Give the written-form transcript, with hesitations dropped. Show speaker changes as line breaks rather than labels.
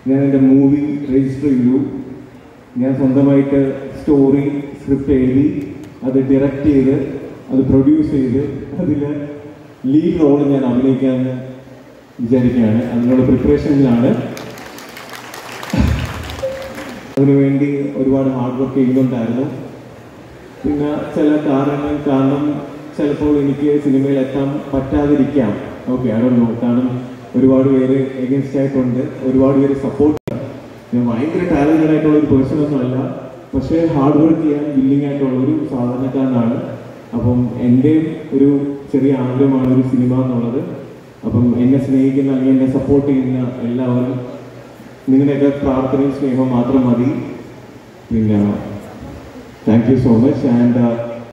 ഞാൻ എൻ്റെ movie register ചെയ്തു. ഞാൻ സ്വന്തമായിട്ട് സ്റ്റോറി സ്ക്രിപ്റ്റ് എഴുതി, അത് ഡയറക്റ്റ് ചെയ്ത്, അത് പ്രൊഡ്യൂസ് ചെയ്ത്, അതിൽ ലീഡ് റോൾ ഞാൻ അഭിനയിക്കാൻ വിചാരിക്കുകയാണ്. അതിനുള്ള പ്രിപ്പറേഷനിലാണ്. അതിനുവേണ്ടി ഒരുപാട് ഹാർഡ് വർക്ക് ചെയ്യുന്നുണ്ടായിരുന്നു. പിന്നെ ചില കാരണം ചിലപ്പോൾ എനിക്ക് സിനിമയിൽ എത്താൻ പറ്റാതിരിക്കാം. ഓക്കെ, അറിയുന്നു. കാരണം ഒരുപാട് പേര് എഗൻസ്റ്റ് ആയിട്ടുണ്ട്, ഒരുപാട് പേര് സപ്പോർട്ട് ചെയ്യാം. ഞാൻ ഭയങ്കര ടാലൻറ്റഡ് ആയിട്ടുള്ള ഒരു പേഴ്സണൊന്നും അല്ല, പക്ഷേ ഹാർഡ് വർക്ക് ചെയ്യാൻ വില്ലിങ് ആയിട്ടുള്ള ഒരു സാധാരണക്കാരനാണ്. അപ്പം എൻ്റെ ഒരു ചെറിയ ആഗ്രഹമാണ് ഒരു സിനിമ എന്നുള്ളത്. അപ്പം എന്നെ സ്നേഹിക്കുന്ന അല്ലെങ്കിൽ എന്നെ സപ്പോർട്ട് ചെയ്യുന്ന എല്ലാവരും, നിങ്ങളുടെയൊക്കെ പ്രാർത്ഥനയും സ്നേഹവും മാത്രം മതി. പിന്നെ thank you so much. And